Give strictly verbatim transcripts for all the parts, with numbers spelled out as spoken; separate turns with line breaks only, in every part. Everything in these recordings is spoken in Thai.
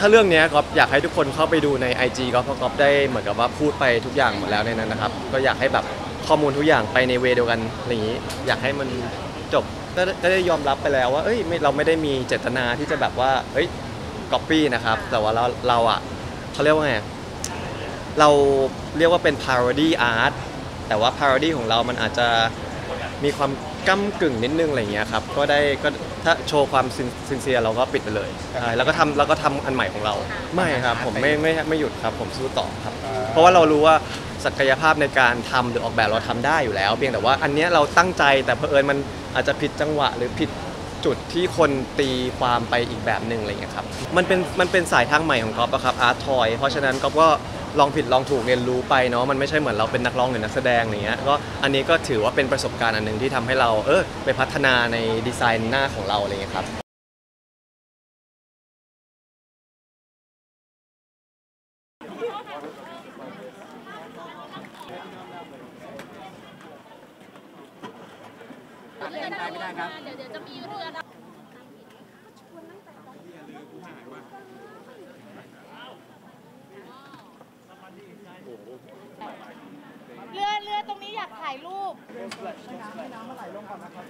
าเรื่องนี้ก็อยากให้ทุกคนเข้าไปดูใน ไอ จี ก็เพราะก๊อฟได้เหมือนกับว่าพูดไปทุกอย่างหมดแล้วในนั้นนะครับก็อยากให้แบบข้อมูลทุกอย่างไปในเวเดียวกันอะไรอย่างนี้อยากให้มันจบก็ได้ยอมรับไปแล้วว่าเอ้ยเราไม่ได้มีเจตนาที่จะแบบว่าเฮ้ยก๊อปปี้นะครับแต่ว่าเราเราอ่ะเขาเรียกว่าไงเราเรียกว่าเป็น parody art แต่ว่า parody ของเรามันอาจจะมีความก้ำกึ่งนิดนึงอะไรเงี้ยครับก็ได้ก็ถ้าโชว์ความซินเซียเราก็ปิดไปเลยใช่แล้วก็ทำแล้วก็ทำอันใหม่ของเราไม่ครับผมไม่ไม่ไม่หยุดครับผมสู้ต่อครับเพราะว่าเรารู้ว่าศักยภาพในการทำหรือออกแบบเราทำได้อยู่แล้วเพียงแต่ว่าอันนี้เราตั้งใจแต่เผอิญมันอาจจะผิดจังหวะหรือผิดจุดที่คนตีความไปอีกแบบหนึ่งอะไรเงี้ยครับมันเป็นมันเป็นสายทางใหม่ของก๊อฟอะครับอาร์ตทอยเพราะฉะนั้นก๊อฟก็ลองผิดลองถูกเรียนรู้ไปเนาะมันไม่ใช่เหมือนเราเป็นนักร้องหรือนักแสดงอย่างเงี้ยก็อันนี้ก็ถือว่าเป็นประสบการณ์อันหนึ่งที่ทำให้เราเออไปพัฒนาในดีไซน์หน้าของเราอะไรเงี้ยครับ
ไม่ได้ไม่ได้ครับเดี๋ยวจะมีเรือเรือเรือตรงนี้อยากถ่ายรูปให้น้ำมาไหลลงก่อนนะครับ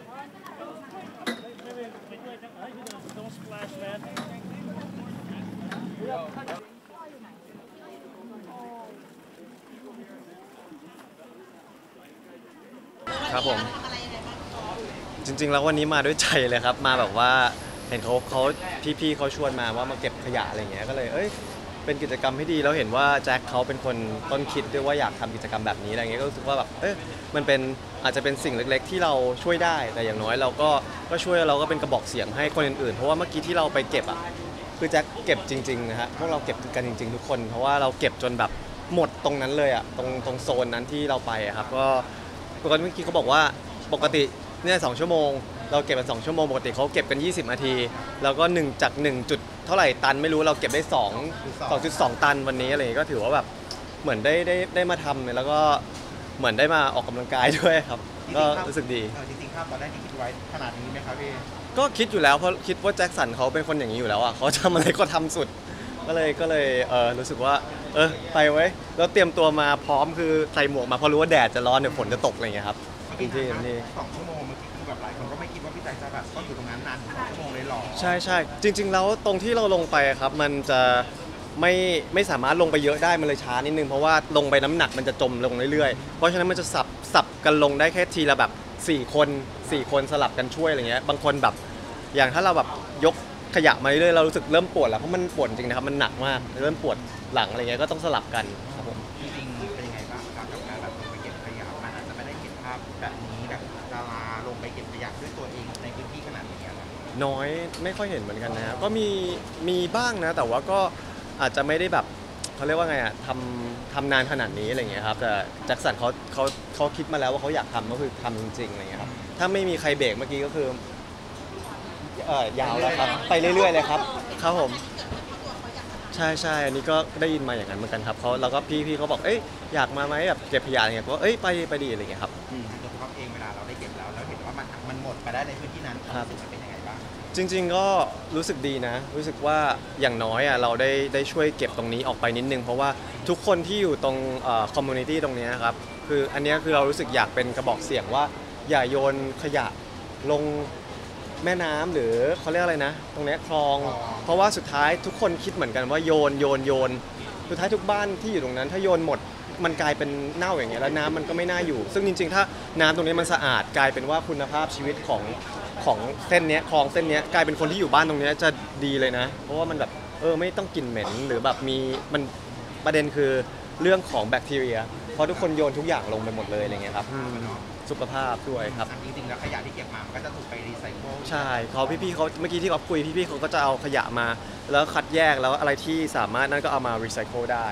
ครับผมจริงๆแล้ววันนี้มาด้วยใจเลยครับมาแบบว่าเห็นเขาเขาพี่ๆเขาชวนมาว่ามาเก็บขยะอะไรเงี้ยก็เลยเอ้ยเป็นกิจกรรมที่ดีแล้วเห็นว่าแจ็คเขาเป็นคนต้นคิดด้วยว่าอยากทำกิจกรรมแบบนี้อะไรเงี้ยก็รู้สึกว่าแบบเอ้ยมันเป็นอาจจะเป็นสิ่งเล็กๆที่เราช่วยได้แต่อย่างน้อยเราก็ก็ช่วยเราก็เป็นกระบอกเสียงให้คนอื่นๆเพราะว่าเมื่อกี้ที่เราไปเก็บอ่ะคือแจ็คเก็บจริงๆนะฮะพวกเราเก็บกันจริงๆทุกคนเพราะว่าเราเก็บจนแบบหมดตรงนั้นเลยอ่ะตรงตรงโซนนั้นที่เราไปครับก็ปกติเมื่อกี้เขาบอกว่าปกติเนี่ยสองชั่วโมงเราเก็บกันสองชั่วโมงปกติเขาเก็บกันยี่สิบนาทีแล้วก็หนึ่งจากหนึ่งจุดเท่าไหร่ตันไม่รู้เราเก็บได้สอง สองจุดสองตันวันนี้อะไรก็ถือว่าแบบเหมือนได้ได้ได้มาทำเนี่ยแล้วก็เหมือนได้มาออกกำลังกายด้วยครับก็รู้สึกดี
จริงๆครับตอนแรกที่คิดไว้ขนาดนี้ไหมครับพี่
ก็คิดอยู่แล้วเพราะคิดว่าแจ็คสันเขาเป็นคนอย่างนี้อยู่แล้วอ่ะเขาทำอะไรก็ทำสุดก็เลยก็เลยเออรู้สึกว่าเออไปไว้แล้วเตรียมตัวมาพร้อมคือใส่หมวกมาเพราะรู้ว่าแดดจะร้อนเดี๋ยวฝนจะตกอะไรอย่างเงี้ยครับ
จริงๆสองชั่วโมงเมื่อกี้คือแบบหลายคนก็ไม่คิดว่าพี่แจ็คจะแบบต้องอยู่ตรงนั้นนานสองชั่วโมงเลยหรอ
ใช่ใช่จริงๆแล้วตรงที่เราลงไปครับมันจะไม่ไม่สามารถลงไปเยอะได้มันเลยช้านิดนึงเพราะว่าลงไปน้ำหนักมันจะจมลงเรื่อยๆเพราะฉะนั้นมันจะสับสับกันลงได้แค่ทีละแบบสี่คนสี่คนสลับกันช่วยอะไรเงี้ยบางคนแบบอย่างถ้าเราแบบยกขยะมาเรื่อยๆเรารู้สึกเริ่มปวดแล้วเพราะมันปวดจริงนะครับมันหนักมากเริ่มปวดหลังอะไรเงี้ยก็ต้องสลับกันครับผม
จริงๆเป็นยังไงบ้างครับกับการแบบลงไปเก็บขยะมันอาจจะไม่ได้เห็นภาพแบบนี้แบบดาราลงไปเก็บขยะด้วยตัวเองในพื้นที่ขนาดนี้ครับ
น้อยไม่ค่อยเห็นเหมือนกันนะก็มีมีบ้างนะแต่ว่าก็อาจจะไม่ได้แบบเขาเรียกว่าไงอะทำทำนานขนาดนี้อะไรเงี้ยครับแต่แจ็คสันเขาเขาเขาคิดมาแล้วว่าเขาอยากทำก็คือทำจริงๆอะไรเงี้ยครับถ้าไม่มีใครเบรกเมื่อกี้ก็คือเออยาวแล้วครับไปเรื่อยๆเลยครับครับผมใช่ใช่อันนี้ก็ได้ยินมาอย่างนั้นเหมือนกันครับเขาแล้วก็พี่พี่เขาบอกเอ้ยอยากมาไหมแบบเก็บขยะอะไรเงี้ยก็เอ้ยไปไปดีอะไรเงี้ยครับ
ตัวเขาเองเวลาเราได้เก็บแล้วแล้วเห็นว่ามันมันหมดไปได้ในพื้นที่นั้นรู้สึกมันเป็นยังไงบ้าง
จริงๆก็รู้สึกดีนะรู้สึกว่าอย่างน้อยอ่ะเราได้ได้ช่วยเก็บตรงนี้ออกไปนิดนึงเพราะว่าทุกคนที่อยู่ตรงคอมมูนิตี้ตรงนี้ครับคืออันนี้คือเรารู้สึกอยากเป็นกระบอกเสียงว่าอย่าโยนขยะลงแม่น้ำหรือเขาเรียกอะไรนะตรงนี้คลองเพราะว่าสุดท้ายทุกคนคิดเหมือนกันว่าโยนโยนโยนสุดท้ายทุกบ้านที่อยู่ตรงนั้นถ้าโยนหมดมันกลายเป็นเน่าอย่างเงี้ยแล้วน้ำมันก็ไม่น่าอยู่ซึ่งจริงๆถ้าน้ำตรงนี้มันสะอาดกลายเป็นว่าคุณภาพชีวิตของของเส้นนี้คลองเส้นนี้กลายเป็นคนที่อยู่บ้านตรงนี้จะดีเลยนะเพราะว่ามันแบบเออไม่ต้องกลิ่นเหม็นหรือแบบมีมันประเด็นคือเรื่องของแบคทีเรียเพราะทุกคนโยนทุกอย่างลงไปหมดเลยอะไรเงี้ยครับสุขภาพด้วยครับ
จริงๆแล้วขยะที่เก็บมามันก็จะถูกไปรีไซเคิล
ใช่เขาพี่ๆเขาเมื่อกี้ที่เขาคุยพี่ๆเขาก็จะเอาขยะมาแล้วคัดแยกแล้วอะไรที่สามารถนั่นก็เอามารีไซเคิลได้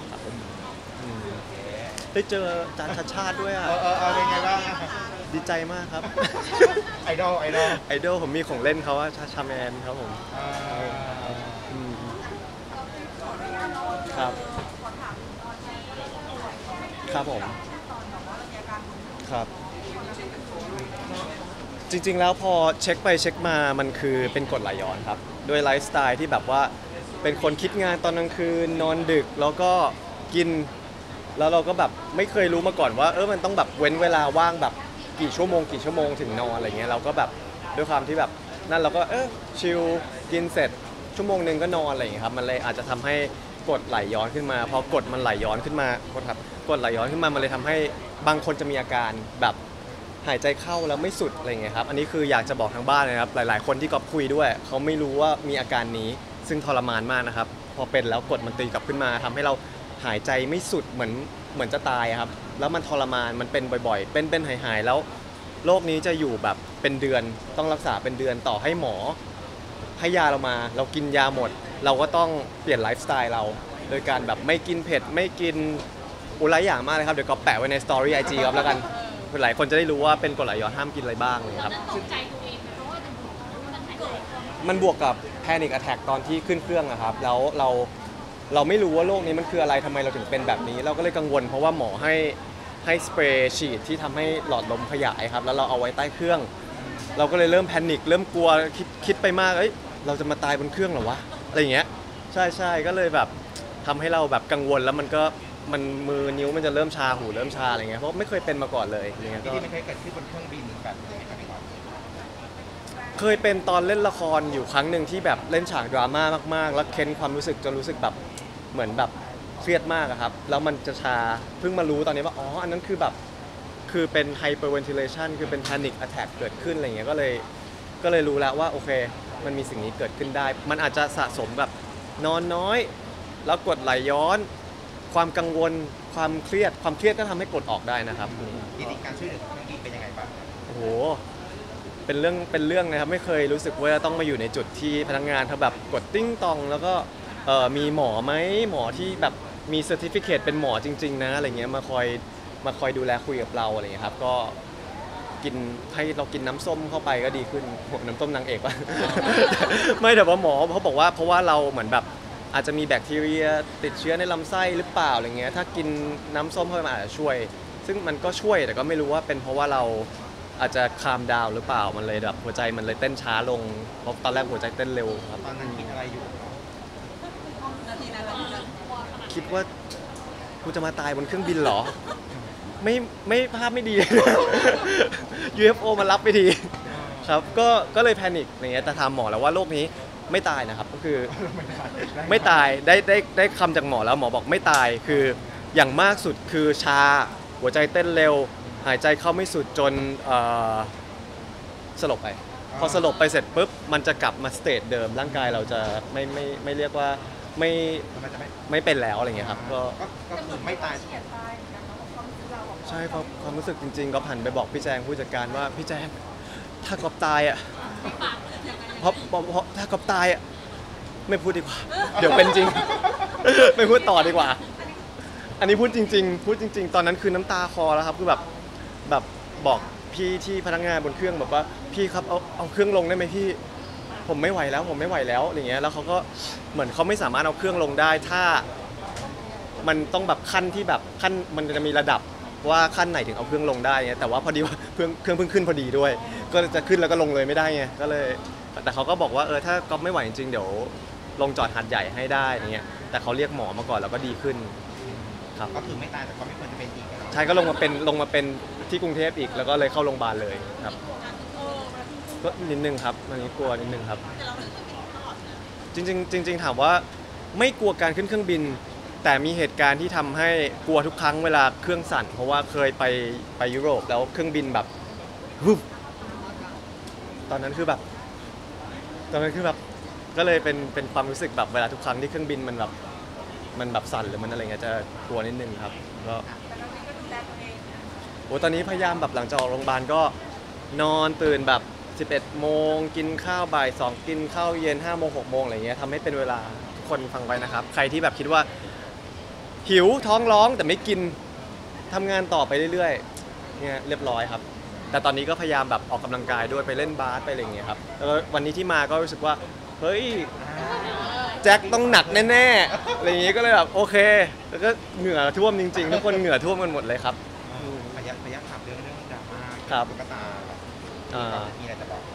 ได้เจอจานชาชาติด้วยอ่ะ
เออเออเป็นไงบ้าง
ดีใจมากครับ
ไอดอลไอดอล
ไอดอลผมมีของเล่นเขาว่าชาชาแมนครับผมครับครับผมครับจริงๆแล้วพอเช็คไปเช็คมามันคือเป็นกรดไหลย้อนครับด้วยไลฟ์สไตล์ที่แบบว่าเป็นคนคิดงานตอนกลางคืนนอนดึกแล้วก็กิน แล้วเราก็แบบไม่เคยรู้มาก่อนว่าเออมันต้องแบบเว้นเวลาว่างแบบกี่ชั่วโมงกี่ชั่วโมงถึงนอนอะไรเงี้ยเราก็แบบด้วยความที่แบบนั่นเราก็เออชิลกินเสร็จชั่วโมงหนึ่งก็นอนอะไรอย่างเงี้ยครับมันเลยอาจจะทำให้กรดไหลย้อนขึ้นมาพอกรดมันไหลย้อนขึ้นมาโทษครับกรดไหลย้อนขึ้นมามันเลยทำให้บางคนจะมีอาการแบบหายใจเข้าแล้วไม่สุดอะไรเงี้ยครับอันนี้คืออยากจะบอกทางบ้านนะครับหลายๆ คนที่ก๊อฟคุยด้วยเขาไม่รู้ว่ามีอาการนี้ซึ่งทรมานมากนะครับพอเป็นแล้วกรดมันตีกลับขึ้นมาทำให้เราหายใจไม่สุดเหมือนเหมือนจะตายครับแล้วมันทรมานมันเป็นบ่อยๆเป็นเป็นหายๆแล้วโรคนี้จะอยู่แบบเป็นเดือนต้องรักษาเป็นเดือนต่อให้หมอให้ยาเรามาเรากินยาหมดเราก็ต้องเปลี่ยนไลฟ์สไตล์เราโดยการแบบไม่กินเผ็ดไม่กินอุไรอย่างมากเลยครับเดี๋ยวก็แปะไว้ในสตอรี่ไอจีครับแล้วกันหลายคนจะได้รู้ว่าเป็นกรดไหลย้อนห้ามกินอะไรบ้างเลยครับตกใจตัวเองเพราะว่ามันบวกกับแพนิคอะแทกตอนที่ขึ้นเครื่องอะครับแล้วเราเราไม่รู้ว่าโรคนี้มันคืออะไรทำไมเราถึงเป็นแบบนี้เราก็เลยกังวลเพราะว่าหมอให้ให้สเปรย์ฉีดที่ทำให้หลอดลมขยายครับแล้วเราเอาไว้ใต้เครื่องเราก็เลยเริ่มแพนิคเริ่มกลัวคิดคิดไปมากเอ้ยเราจะมาตายบนเครื่องเหรอวะอะไรอย่างเงี้ยใช่ใช่ก็เลยแบบทำให้เราแบบกังวลแล้วมันก็มันมือนิ้วมันจะเริ่มชาหูเริ่มชาอะไรเงี้ยเพราะไม่เคยเป็นมาก่อนเลยอย่างเงี้ยก็
ที่ไม่เคยเกิดขึ้นบนเครื่องบินแบบนี้ครับพี่ก๊อฟ
เคยเป็นตอนเล่นละครอยู่ครั้งหนึ่งที่แบบเล่นฉากดราม่ามากๆแล้วเค้นความรู้สึกจนรู้สึกแบบเหมือนแบบเครียดมากอะครับแล้วมันจะชาเพิ่งมารู้ตอนนี้ว่าอ๋ออันนั้นคือแบบคือเป็น hyperventilation คือเป็น panic attack เกิดขึ้นอะไรเงี้ยก็เลยก็เลยรู้แล้วว่าโอเคมันมีสิ่งนี้เกิดขึ้นได้มันอาจจะสะสมแบบนอนน้อยแล้วกรดไหลย้อนความกังวลความเครียดความเครียดก็ทำให้กรดออกได้นะครับ
จริงๆการช่วยเหลือของเครื่องบินเป็นยังไงบ้าง
โอ้โห เป็นเรื่องเป็นเรื่องนะครับไม่เคยรู้สึกว่าต้องมาอยู่ในจุดที่พนักงานเขาแบบกดติ้งตองแล้วก็เอ่อมีหมอไหมหมอที่แบบมีเซอร์ติฟิเคตเป็นหมอจริงๆนะอะไรเงี้ยมาคอยมาคอยดูแลคุยกับเราอะไรเงี้ยครับก็กินให้เรากินน้ำส้มเข้าไปก็ดีขึ้นโหน้ำส้มนางเอกวะ ไม่แต่ว่าหมอเขาบอกว่าเพราะว่าเราเหมือนแบบอาจจะมีแบคทีเรียติดเชื้อในลำไส้หรือเปล่าอะไรเงี้ยถ้ากินน้ำส้มเข้าไปมันอาจจะช่วย ซึ่งมันก็ช่วยแต่ก็ไม่รู้ว่าเป็นเพราะว่าเราอาจจะคามดาวหรือเปล่ามันเลยแบบหัวใจมันเลยเต้นช้าลงเพราะตอนแรกหัวใจเต้นเร็วครับ
ตอนนั้นคิดอะไรอยู่
คิดว่ากูจะมาตายบนเครื่องบินเหรอ ไม่ไม่ภาพไม่ดี ยู เอฟ โอ มารับไปทีครับก็ก็เลยแพนิคอะไรเงี้ยแต่ถามหมอแล้วว่าโรคนี้ไม่ตายนะครับก็คือไม่ตายได้ได้ได้คำจากหมอแล้วหมอบอกไม่ตายคืออย่างมากสุดคือชาหัวใจเต้นเร็วหายใจเข้าไม่สุดจนเอ่อสลบไปพอสลบไปเสร็จปุ๊บมันจะกลับมาสเตจเดิมร่างกายเราจะไม่ไม่ไม่เรียกว่าไม่
มันจะไม่
ไม่เป็นแล้วอะไรเงี้ยครับก็
ก็ก็คือไม่ตาย
ใช่เพราะความรู้สึกจริงๆก็ผ่านไปบอกพี่แจงผู้จัดการว่าพี่แจงถ้ากอบตายอ่ะเพราะเพราะเพราะถ้ากอบตายอ่ะไม่พูดดีกว่า เดี๋ยวเป็นจริง ไม่พูดต่อดีกว่า อันนี้พูดจริง ๆ พูดจริง ๆ ตอนนั้นคือน้ำตาคอแล้วครับคือแบบแบบบอกพี่ที่พนักงานบนเครื่องแบบว่าพี่ครับเอาเอาเครื่องลงได้ไหมพี่ผมไม่ไหวแล้วผมไม่ไหวแล้วอะไรเงี้ยแล้วเขาก็เหมือนเขาไม่สามารถเอาเครื่องลงได้ถ้ามันต้องแบบขั้นที่แบบขั้นมันจะมีระดับว่าขั้นไหนถึงเอาเครื่องลงได้เงี้ยแต่ว่าพอดีว่าเครื่องเครื่องเพิ่งขึ้นพอดีด้วย ก็จะขึ้นแล้วก็ลงเลยไม่ได้ไงก็เลยแต่เขาก็บอกว่าเออถ้าก๊อฟไม่ไหวจริงๆเดี๋ยวลงจอดหาดใหญ่ให้ได้อย่างเงี้ยแต่เขาเรียกหมอมาก่อนแล้วก็ดีขึ้นครับ
ก็คือไม่ตายแต่ก็ไม่ควรจะเป็นอีกอะเนาะ
ใช่ก็ลงมาเป็นลงมาเป็นที่กรุงเทพอีกแล้วก็เลยเข้าโรงพยาบาลเลยครับก็นิดนึงครับอันนี้กลัวนิดนึงครับจริงๆจริง ๆ ถามว่าไม่กลัวการขึ้นเครื่องบิน แต่มีเหตุการณ์ที่ทำให้กลัวทุกครั้งเวลาเครื่องสั่นเพราะว่าเคยไปไปยุโรปแล้วเครื่องบินแบบวุบตอนนั้นคือแบบตอนนั้นคือแบบก็เลยเป็นเป็นความรู้สึกแบบเวลาทุกครั้งที่เครื่องบินมันแบบมันแบบสั่นหรือมันอะไรเงี้ยจะกลัวนิดนึงครับก็โอ้ตอนนี้พยายามแบบหลังจากออกโรงพยาบาลก็นอนตื่นแบบสิบเอ็ดโมงกินข้าวบ่ายสองกินข้าวเย็นห้าโมงหกโมงอะไรเงี้ยทำให้เป็นเวลาทุกคนฟังไว้นะครับใครที่แบบคิดว่าหิวท้องร้องแต่ไม่กินทำงานต่อไปเรื่อยๆเนี่ยเรียบร้อยครับแต่ตอนนี้ก็พยายามแบบออกกำลังกายด้วยไปเล่นบาสไปอะไรอย่างเงี้ยครับแล้ววันนี้ที่มาก็รู้สึกว่าเฮ้ยแจ็คต้องหนักแน่ๆอะไรอย่างเงี้ยก็เลยแบบโอเคแล้วก็เหงื่อท่วมจริงๆทุกคนเหงื่อท่วมกันหมดเลยครับ
พยักพยักถามเรื่องเรื่องดราม่า
ครับ
ตุ๊กตา
อ่า
มีอะไรจะบอกไหม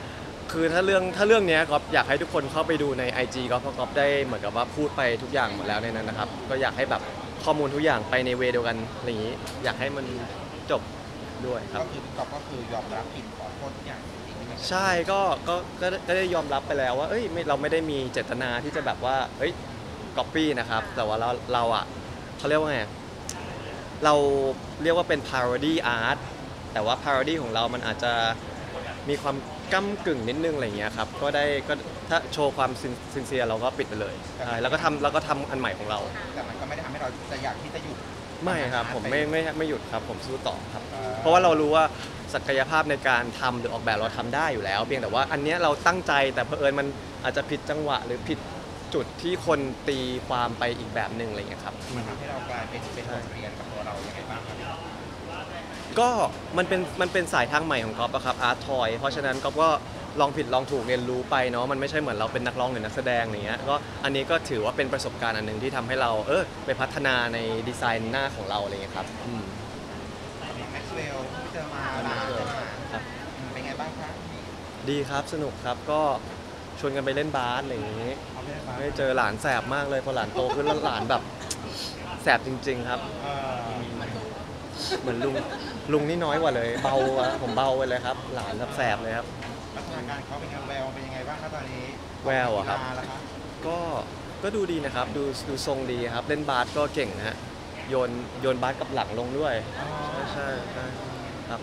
คือถ้าเรื่องถ้าเรื่องเนี้ยก็อยากให้ทุกคนเข้าไปดูใน ไอ จี ก็เพราะก๊อฟได้เหมือนกับว่าพูดไปทุกอย่างหมดแล้วในนั้นนะครับก็อยากให้แบบข้อมูลทุกอย่างไปในเวเดียวกันอะไรอย่างนี้อยากให้มันจบด้วยครับ
ก็คือพี่ก๊อฟก็คือยอมรับผิดขอโทษทุกอย่างจริงๆที่มันเกิดขึ้น
ใช่ก็ก็ก็ก็ได้ยอมรับไปแล้วว่าเอ้ยไม่เราไม่ได้มีเจตนาที่จะแบบว่าเฮ้ยก๊อปปี้นะครับแต่ว่าเราเราอ่ะเขาเรียกว่าไงเราเรียกว่าเป็น parody art แต่ว่า parody ของเรามันอาจจะมีความก้ำกึ่งนิดนึงอะไรอย่างเงี้ยครับก็ได้ก็ถ้าโชว์ความซินเซียเราก็ปิดไปเลยใช่แล้วก็ทำแล้วก็ทำอันใหม่ของเรา
แต่มันก็ไม่ได้ทำให้เราจะอยากที่จะหยุด
ไม่ครับผมไม่ไม่ไม่หยุดครับผมสู้ต่อครับ
อ่า
เพราะว่าเรารู้ว่าศักยภาพในการทำหรือออกแบบเราทำได้อยู่แล้ว เพียงแต่ว่าอันเนี้ยเราตั้งใจแต่เผอิญมันอาจจะผิดจังหวะ หรือผิดจุดที่คนตีความไปอีกแบบหนึ่งอะไรอย่างเงี้ยครับ
มันทำให้เรากลายเป็นเป็นบทเรียนกับตัวเรายังไงบ้างครับ
ก็มันเป็นมันเป็นสายทางใหม่ของก๊อฟอะครับอาร์ตทอยเพราะฉะนั้นก๊อฟก็ลองผิดลองถูกเรียนรู้ไปเนาะมันไม่ใช่เหมือนเราเป็นนักร้องหรือนักแสดงอย่างเงี้ยก็อันนี้ก็ถือว่าเป็นประสบการณ์อันหนึ่งที่ทำให้เราเออไปพัฒนาในดีไซน์หน้าของเราอะไรอย่างเงี้ยครับอืม
แม็กซ์เวลที่เจอมาหลานเจอมา
ครับ
เป็นไงบ้างครับ
ดีครับสนุกครับก็ชวนกันไปเล่นบาสอะไรอย่างงี้
เอาไปได้บ้าง
ไม่เจอหลานแสบมากเลยพอหลานโตขึ้นแล้วหลานแบบแสบจริง ๆ ครับ
เออ
เหมือนลุงลุงนี่น้อยกว่าเลยเบาอะผมเบาไปเลยครับ หลานแบบแสบเลยครับ
ลักษณะการเขาเป็นไงแววเป็นยังไงบ้างครับตอนนี้
แววอะครับ
กีฬาแล้วครับ
ก็ก็ดูดีนะครับดูดูทรงดีครับ เล่นบาสก็เก่งนะฮะโยนโยนบาสกับหลังลงด้วย
อ๋อ
ใช่ใช่ใช่ครับ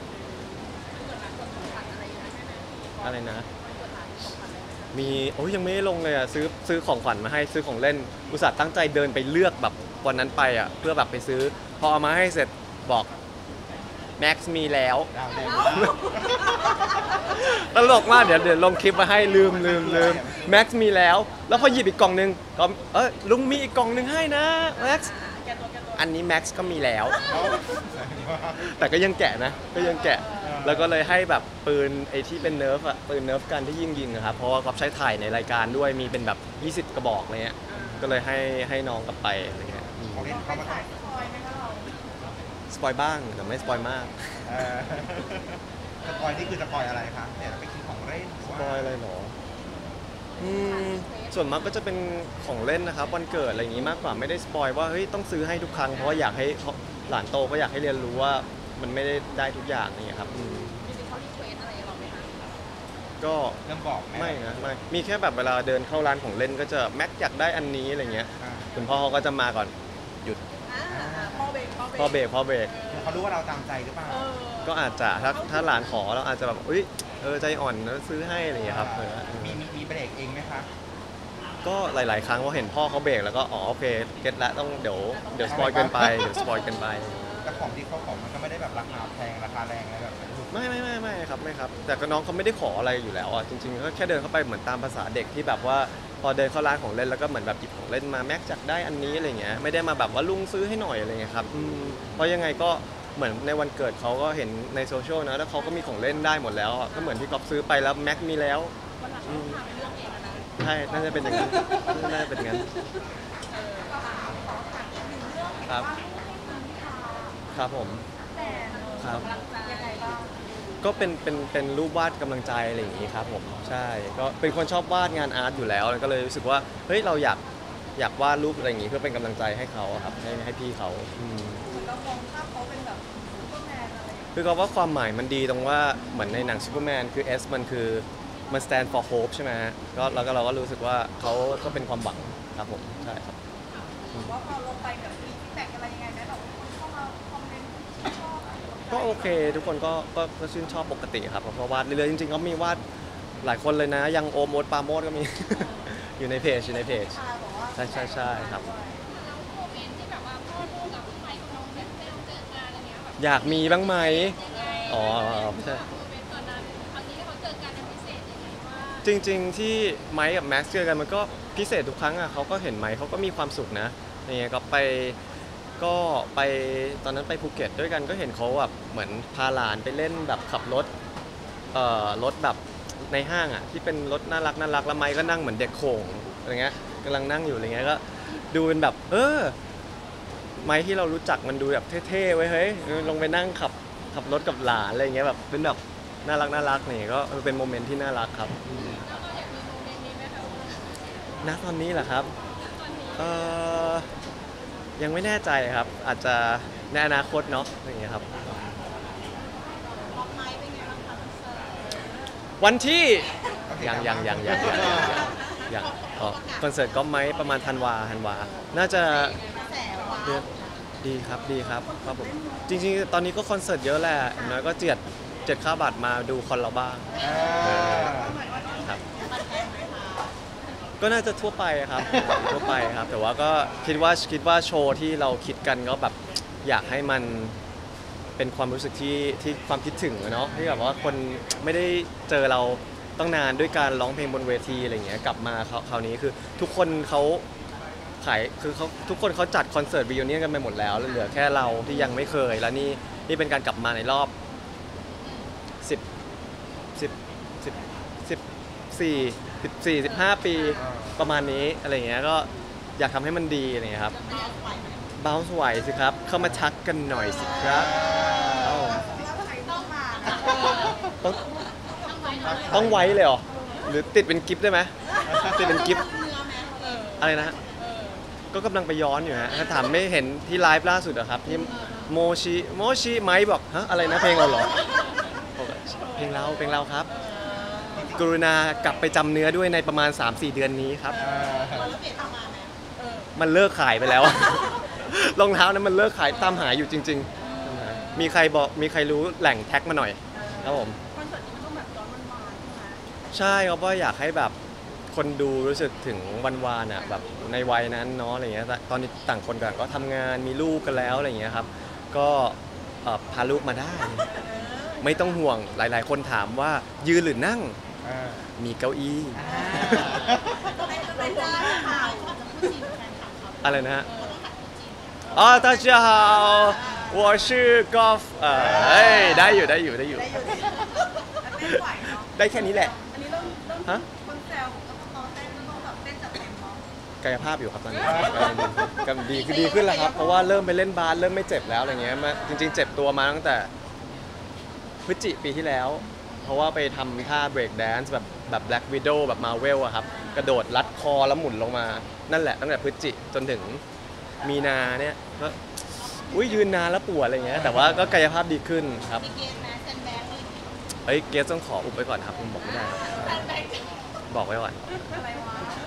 อะไรนะ มีโอ้ยยังไม่ได้ลงเลยอ่ะซื้อซื้อของขวัญมาให้ซื้อของเล่นอุตส่าห์ตั้งใจเดินไปเลือกแบบวันนั้นไปอ่ะเพื่อแบบไปซื้อพอเอามาให้เสร็จบอกแม็กซ์มีแล้ว
ดาวแดง
ตลกมากเดี๋ยวเดี๋ยวลงคลิปมาให้ลืมลืมลืมแม็กซ์มีแล้ว แล้วพอหยิบอีกกล่องนึงก็เออลุงมีอีกกล่องนึงให้นะแม็กซ์อันนี้แม็กซ์ก็มีแล้ว แต่ก็ยังแกะนะก็ยังแกะ แล้วก็เลยให้แบบปืนไอ้ที่เป็นเนิร์ฟอะปืนเนิร์ฟกันที่ยิงยิงๆอะครับเพราะว่าก๊อฟใช้ถ่ายในรายการด้วยมีเป็นแบบยี่สิบกระบอกอะไรเงี้ยก็เลยให้ให้น้องกลับไปอะไรเงี้ย
เขาเล่นเขามาตั้ง
สปอยบ้างแต่ไม่สปอยมาก
เออสปอยนี่คือสปอยอะไรครับเนี่ยเราไปกินของเล่นห
ส
รือ
ป
ว่า
อยอะไรหรออืมส่วนมากก็จะเป็นของเล่นนะครับวันเกิดอะไรอย่างงี้มากกว่าไม่ได้สปอยว่าเฮ้ยต้องซื้อให้ทุกครั้งเพราะว่าอยากให้เขาหลานโตก็อยากให้เรียนรู้ว่ามันไม่ได้ได้ทุกอย่างนี่ครับอืมก็
เริ่มบอกไหม
ไม่นะไม่มีแค่แบบเวลาเดินเข้าร้านของเล่นก็จะแม็กอยากได้อันนี้อะไรเงี้ย
อ่า
คุณพ่อเขาก็จะมาก่อนหยุด
พ่อเบรกพ่อเบรก
พ่อเบรกพ่อเบรก
เขารู้ว่าเราตามใจหรือเปล่า
เออ
ก็อาจจะถ้าถ้าหลานขอเราอาจจะแบบอุ้ยเออใจอ่อนแล้วซื้อให้อะไรอย่างเงี้ยครับเออ
มีมีมีเบรกเองไหมคะ
ก็หลาย ๆ ครั้งว่าเห็นพ่อเขาเบรกแล้วก็อ๋อโอเคเก็ตละต้องเดี๋ยวเดี๋ยวสปอยเกินไปเดี๋ยวสปอยเกินไป
แต่ของที่เขาของมันก็ไม่ได้แบบราคาแพงราคาแรงอะไรแบบนั้น
ไม่ไม่ไม่ไม่ครับไม่ครับแต่ก็น้องเขาไม่ได้ขออะไรอยู่แล้วอ่ะจริงๆก็แค่เดินเข้าไปเหมือนตามภาษาเด็กที่แบบว่าพอเดินเข้าร้านของเล่นแล้วก็เหมือนแบบหยิบของเล่นมาแม็กจักได้อันนี้อะไรเงี้ยไม่ได้มาแบบว่าลุงซื้อให้หน่อยอะไรเงี้ยครับอืมเพราะยังไงก็เหมือนในวันเกิดเขาก็เห็นในโซเชียลนะแล้วเขาก็มีของเล่นได้หมดแล้วอะก็เหมือนที่ก๊อฟซื้อไปแล้วแม็กมีแล้วอืมใช่น่าจะเป็นอย่างนั้นน่าจะเป็นอย่างนั้นครับครับผมครับ
ยังไงบ้าง
ก็เป็นเป็นเป็นรูปวาดกำลังใจอะไรอย่างนี้ครับผมใช่ก็เป็นคนชอบวาดงานอาร์ตอยู่แล้วแล้วก็เลยรู้สึกว่าเฮ้ยเราอยากอยากวาดรูปอะไรอย่างนี้เพื่อเป็นกำลังใจให้เขาอะครับให้ให้พี่เขาอืม
เรามองภาพเขาเป็นแบบซูเปอร์แมนอะไรอย่างเงี้ย
คือเขาว่าความหมายมันดีตรงว่าเหมือนในหนังซูเปอร์แมนคือ S มันคือมัน stand for hope ใช่ไหมฮะก็แล้วก็เราก็รู้สึกว่าเขาก็เป็นความหวังครับผมใช่ครับ
ว่าพอลงไปแบบมีฟีดแบ็กอะไรยังไงไหมแบบคนเข้ามาคอมเมนต์ชื่นชอบ
ก็โอเค ทุกคนก็ก็ก็ชื่นชอบปกติครับเพราะวาดเรื่อยๆจริงๆก็มีวาดหลายคนเลยนะยังโอมโอ๊ตปราโมดก็มี อยู่ในเพจอยู่ในเพจ
ชาบอกว่า
ใช่ใช่ใช่ครับ
โมเมนต์ที่แบบว่าพ่อลูกกับพี่ไมค์กับน้องแบทเซลเจอกันอะไรเงี้ยแบบ
อยากมีบ้างไหม
ยังไง
อ๋อไม่ใช่
โมเมนต์ตอนนั้นครั้งนี้ที่เขาเจอกันเป็นพิเศษยังไงว่าง
จริงๆที่ไมค์กับแม็กซ์เจอกันมันก็พิเศษทุกครั้งอ่ะเขาก็เห็นไมค์เขาก็มีความสุขนะอย่างเงี้ยก็ไปก็ไปตอนนั้นไปภูเก็ตด้วยกันก็เห็นเขาแบบเหมือนพาหลานไปเล่นแบบขับรถเอ่อรถแบบในห้างอ่ะที่เป็นรถน่ารักน่ารักแล้วไมค์ก็นั่งเหมือนเด็กโขงอะไรเงี้ยกำลังนั่งอยู่อะไรเงี้ยก็ดูเป็นแบบเออไมค์ที่เรารู้จักมันดูแบบเท่ๆไว้ยเฮ้ยลงไปนั่งขับขับรถกับหลานอะไรเงี้ยแบบเป็นแบบน่ารักน่ารักนี่ก็เป็นโมเมนต์ที่น่ารักครับณตอนนี้เหรอครับเออยังไม่แน่ใจครับ อาจจะในอนาคตเนาะอย่างเงี้ยครับวันที่ยังยังยังยังยังยังอ๋อคอนเสิร์ตก็ไหมประมาณธันวาธันวาน่าจะเดือนดีครับดีครับครับผมจริงๆตอนนี้ก็คอนเสิร์ตเยอะแหละอย่างน้อยก็เจ็ดเจ็ดค่าบัตรมาดูคอนเราบ้างครับก็น่าจะทั่วไปครับทั่วไปครับแต่ว่าก็คิดว่าคิดว่าโชว์ที่เราคิดกันก็แบบอยากให้มันเป็นความรู้สึกที่ที่ความคิดถึงเนาะที่แบบว่าคนไม่ได้เจอเราต้องนานด้วยการร้องเพลงบนเวทีอะไรเงี้ยกลับมาคราวนี้คือทุกคนเขาขายคือเขาทุกคนเขาจัดคอนเสิร์ตรีวิวเนียนกันไปหมดแล้วเหลือแค่เราที่ยังไม่เคยแล้วนี่นี่เป็นการกลับมาในรอบสิบสิบสิบสิบสี่สิบสี่สิบห้าปีประมาณนี้อะไรเงี้ยก็อยากทำให้มันดีอะไรเงี้ยครับบ้าสวยสิครับเข้ามาทักกันหน่อยสิครับต้องต้องไว้เลยเหรอหรือติดเป็นกิฟต์ได้ไหมติดเป็นกิฟต์อะไรนะก็กำลังไปย้อนอยู่ฮะถ้าถามไม่เห็นที่ไลฟ์ล่าสุดอะครับที่โมชิโมชิไมค์บอกฮะอะไรนะเพลงเราเหรอเพลงเราเพลงเราครับกรุณากลับไปจำเนื้อด้วยในประมาณ สามสี่ เดือนนี้ครับมันเลิกขายไปแล้วรองเท้านั้นมันเลิกขายตามหาอยู่จริงๆมีใครบอกมีใครรู้แหล่งแท็กมาหน่อยครับผมคอนเสิร์ตนี้มันต้องแบบย้อนวันๆใช่ไหมใช่ครับว่าอยากให้แบบคนดูรู้สึกถึงวันวานอ่ะแบบในวัยนั้นเนาะอะไรเงี้ยตอนนี้ต่างคนต่างก็ทำงานมีลูกกันแล้วอะไรเงี้ยครับก็พาลูกมาได้ไม่ต้องห่วงหลายๆคนถามว่ายืนหรือนั่งมีเก้าอี้อะไรนะฮะอ๋อ大家好我是 golf เอ่อได้อยู่ได้อยู่ได้อยู่ได้แค่นี้แหละฮะกายภาพอยู่ครับตอนนี้กำดีคือดีขึ้นแล้วครับเพราะว่าเริ่มไปเล่นบาสเริ่มไม่เจ็บแล้วอะไรเงี้ยมาจริงๆเจ็บตัวมาตั้งแต่พฤศจิกายนปีที่แล้วเพราะว่าไปทำท่า break dance แบบแบบ Black Widow แบบ Marvel อะครับกระโดดลัดคอแล้วหมุนลงมานั่นแหละตั้งแต่พฤศจิกายนจนถึงมีนาเนี่ยก็อุ้ยยืนนานแล้วปวดอะไรเงี้ยแต่ว่าก็กายภาพดีขึ้นครับเฮ้ยเกสต้องขออุบไว้ก่อนครับผมบอกไม่ได้บอกไว้ก่อน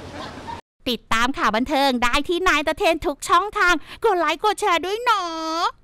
ติดตามข่าวบันเทิงได้ที่นายตะเทนทุกช่องทางกดไลค์กดแชร์ด้วยเนาะ